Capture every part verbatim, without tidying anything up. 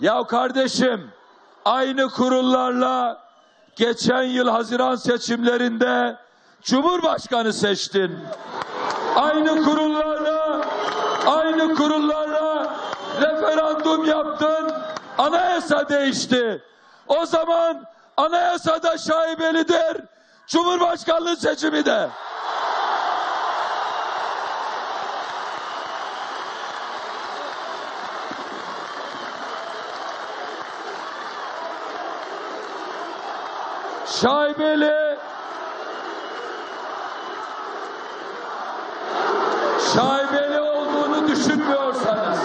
Ya kardeşim, aynı kurullarla geçen yıl Haziran seçimlerinde Cumhurbaşkanı seçtin. Aynı kurullarla, aynı kurullarla referandum yaptın, anayasa değişti. O zaman anayasada şaibelidir, Cumhurbaşkanlığı seçimi de. Şaibeli, şaibeli olduğunu düşünmüyorsanız,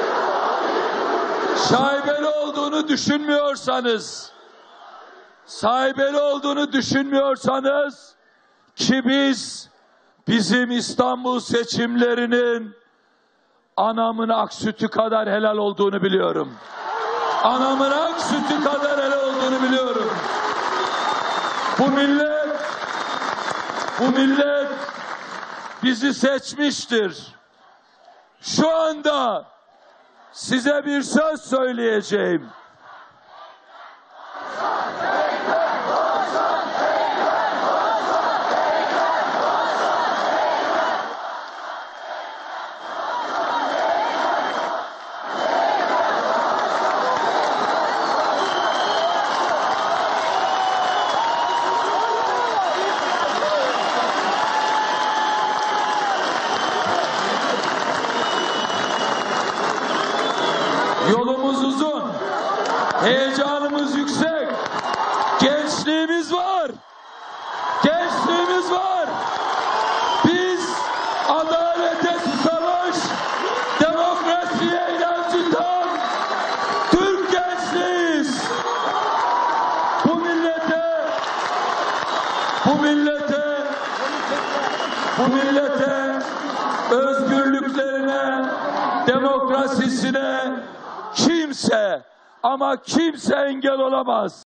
şaibeli olduğunu düşünmüyorsanız, şaibeli olduğunu düşünmüyorsanız ki biz, bizim İstanbul seçimlerinin anamın ak sütü kadar helal olduğunu biliyorum. Anamın ak sütü kadar helal olduğunu biliyorum. Bu millet, bu millet bizi seçmiştir. Şu anda size bir söz söyleyeceğim. Yolumuz uzun, heyecanımız yüksek, gençliğimiz var, gençliğimiz var. Biz adalete susamış, demokrasiye inancı tam Türk gençliğiyiz. Bu millete, bu millete, bu millete özgürlüklerine, demokrasisine kimse ama kimse engel olamaz.